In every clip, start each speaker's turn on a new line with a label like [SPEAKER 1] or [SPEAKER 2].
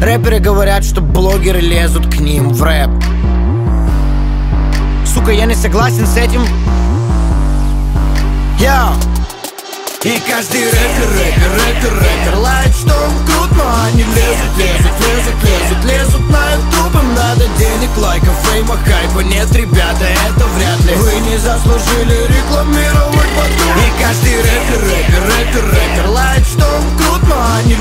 [SPEAKER 1] Рэперы говорят, что блогеры лезут к ним в рэп. Сука, я не согласен с этим. Йоу! И каждый рэпер лает, что он крут, но они лезут на ютуб. Им надо денег, лайков, фейма, хайпа. Нет, ребята, это вряд ли. Вы не заслужили рекламировать потом. И каждый рэпер лает, что он крут, но они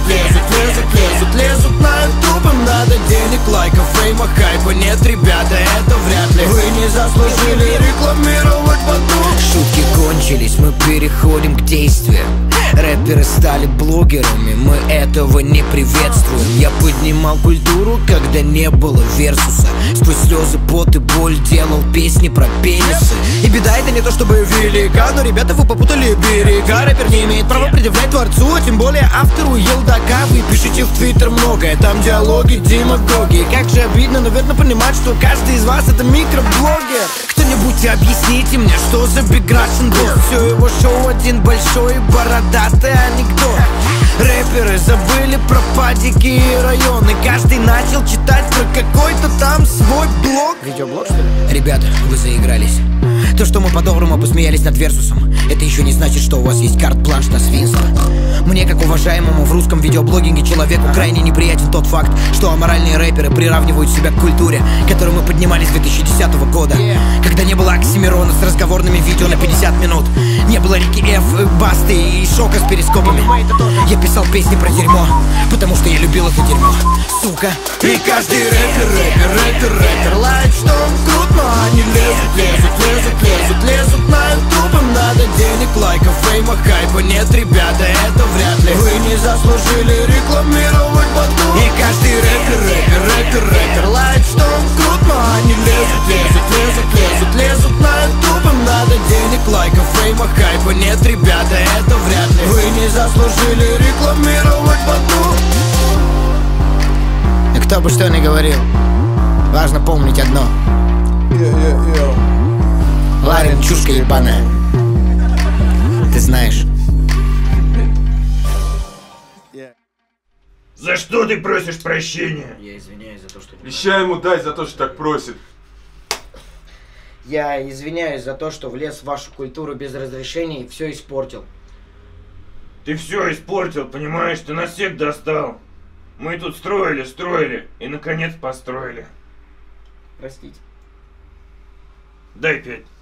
[SPEAKER 1] лезут на ютуб. Им надо денег, лайков, фейма, хайпа. Нет, ребята, это вряд ли. Вы не заслужили рекламировать потом. Шутки кончились, мы переходим к действиям. Рэперы стали блогерами, мы этого не приветствуем. Я поднимал культуру, когда не было версуса. Сквозь слезы, пот и боль делал песни про пенисы. И беда это не то чтобы велика, но ребята вы попутали берега. Рэпер не имеет права предъявлять творцу, а тем более автору елдака. Вы пишите в твиттер многое, там диалоги, демагоги. Как же обидно, наверное, понимать, что каждый из вас это микроблогер. Кто-нибудь объясните мне, что за Big Russian Boss? Все его шоу один большой бородатый анекдот. Рэперы забыли про падики и районы. Каждый начал читать про какой-то там свой блог. Видеоблог, что ли? Ребята, вы заигрались. То, что мы по-доброму посмеялись над Версусом, это еще не значит, что у вас есть карт-бланш на свинство. Мне, как уважаемому в русском видеоблогинге человеку, крайне неприятен тот факт, что аморальные рэперы приравнивают себя к культуре, которую мы поднимали с 2010 года. Когда не было Оксимирона с разговорными видео на 50 минут, не было Рики Ф, Басты и Шока с перископами. Я писал песни про дерьмо, потому что я любил это дерьмо, сука. И каждый рэпер лает, что он крут, но они лезут на ютуб. Им надо денег, лайков, фейма, хайпа. Нет, ребята, это вряд ли. Вы не заслужили рекламировать потом. И каждый рэпер лает, что он крут, но они лезут на ютуб. Им надо денег, лайков, фейма, хайпа. Нет, ребята, это вряд ли. Вы не заслужили рекламировать потом. И кто бы что ни говорил, важно помнить одно. Ларин, чушка ебаная. Ты знаешь.
[SPEAKER 2] За что ты просишь прощения?
[SPEAKER 1] Я извиняюсь за то, что...
[SPEAKER 3] Вещай ему дай за то, что так просит.
[SPEAKER 1] Я извиняюсь за то, что влез в вашу культуру без разрешения и все испортил.
[SPEAKER 2] Ты все испортил, понимаешь? Ты нас всех достал. Мы тут строили и наконец построили.
[SPEAKER 1] Простите.
[SPEAKER 2] Дай 5.